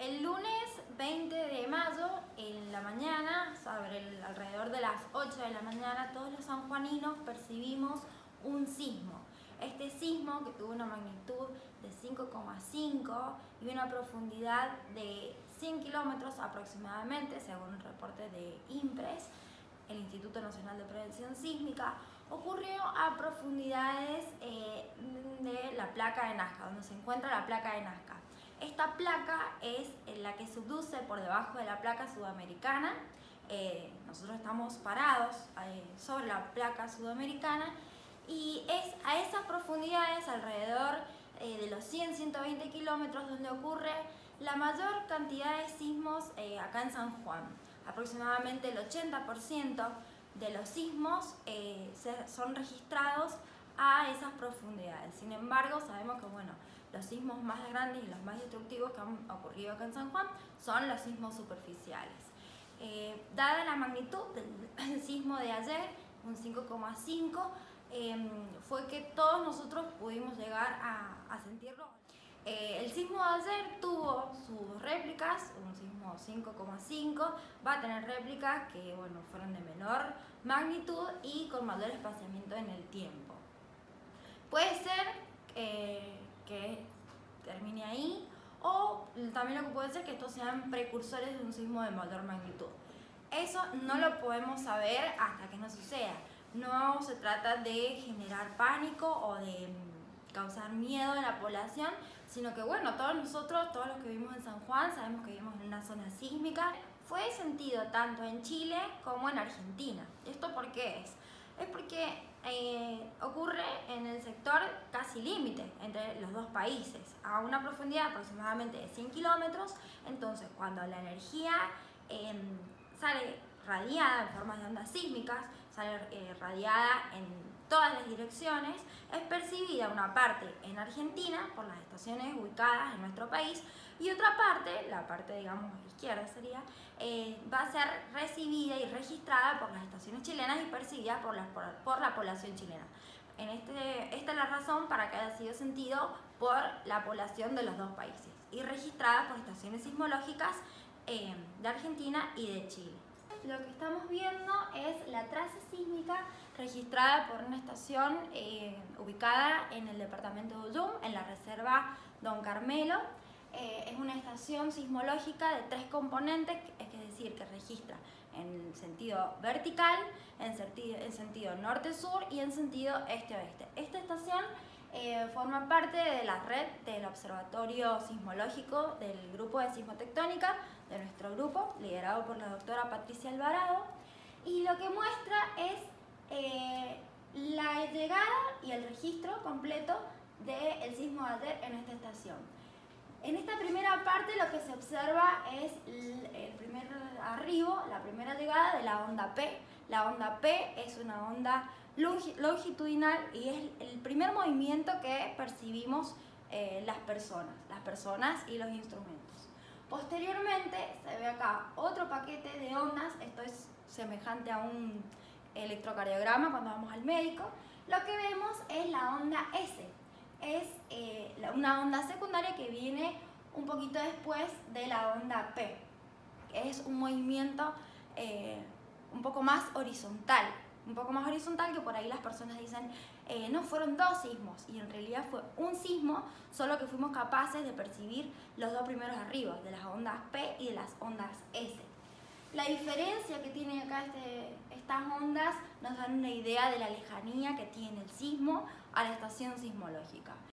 El lunes 20 de mayo, en la mañana, alrededor de las 8 de la mañana, todos los sanjuaninos percibimos un sismo. Este sismo, que tuvo una magnitud de 5,5 y una profundidad de 100 kilómetros aproximadamente, según un reporte de INPRES, el Instituto Nacional de Prevención Sísmica, ocurrió a profundidades de la placa de Nazca, donde se encuentra la placa de Nazca. Esta placa es la que subduce por debajo de la placa sudamericana. Nosotros estamos parados sobre la placa sudamericana y es a esas profundidades, alrededor de los 100-120 kilómetros, donde ocurre la mayor cantidad de sismos acá en San Juan. Aproximadamente el 80% de los sismos son registrados a esas profundidades. Sin embargo, sabemos que los sismos más grandes y los más destructivos que han ocurrido acá en San Juan son los sismos superficiales. Dada la magnitud del sismo de ayer, un 5,5, fue que todos nosotros pudimos llegar a sentirlo. El sismo de ayer tuvo sus réplicas, un sismo 5,5, va a tener réplicas que fueron de menor magnitud y con mayor espaciamiento en el tiempo. Puede ser que termine ahí, o también lo que puede ser que estos sean precursores de un sismo de mayor magnitud. Eso no lo podemos saber hasta que no suceda. No se trata de generar pánico o de causar miedo en la población, sino que todos nosotros, todos los que vivimos en San Juan, sabemos que vivimos en una zona sísmica. Fue sentido tanto en Chile como en Argentina. ¿Esto por qué es? Es porque ocurre en el sector casi límite entre los dos países, a una profundidad aproximadamente de 100 kilómetros. Entonces, cuando la energía sale radiada en forma de ondas sísmicas, sale radiada en todas las direcciones, es percibida una parte en Argentina por las estaciones ubicadas en nuestro país, y otra parte, la parte izquierda sería, va a ser recibida y registrada por las estaciones chilenas y percibida por la población chilena. Esta es la razón para que haya sido sentido por la población de los dos países y registrada por estaciones sismológicas de Argentina y de Chile. Lo que estamos viendo es la traza sísmica registrada por una estación ubicada en el departamento de Uyum, en la reserva Don Carmelo. Es una estación sismológica de 3 componentes, es decir, que registra en sentido vertical, en sentido norte-sur y en sentido este-oeste. Esta estación forma parte de la red del Observatorio Sismológico del Grupo de Sismotectónica, de nuestro grupo, liderado por la doctora Patricia Alvarado, y lo que muestra es la llegada y el registro completo del sismo de ayer en esta estación. En esta primera parte lo que se observa es el primer arribo, la primera llegada de la onda P. La onda P es una onda longitudinal y es el primer movimiento que percibimos las personas y los instrumentos. Posteriormente se ve acá otro paquete de ondas, esto es semejante a un electrocardiograma cuando vamos al médico. Lo que vemos es la onda S. Es una onda secundaria que viene un poquito después de la onda P. Es un movimiento un poco más horizontal, que por ahí las personas dicen no, fueron 2 sismos, y en realidad fue un sismo, solo que fuimos capaces de percibir los 2 primeros arribos, de las ondas P y de las ondas S. La diferencia que tienen acá estas ondas nos dan una idea de la lejanía que tiene el sismo a la estación sismológica.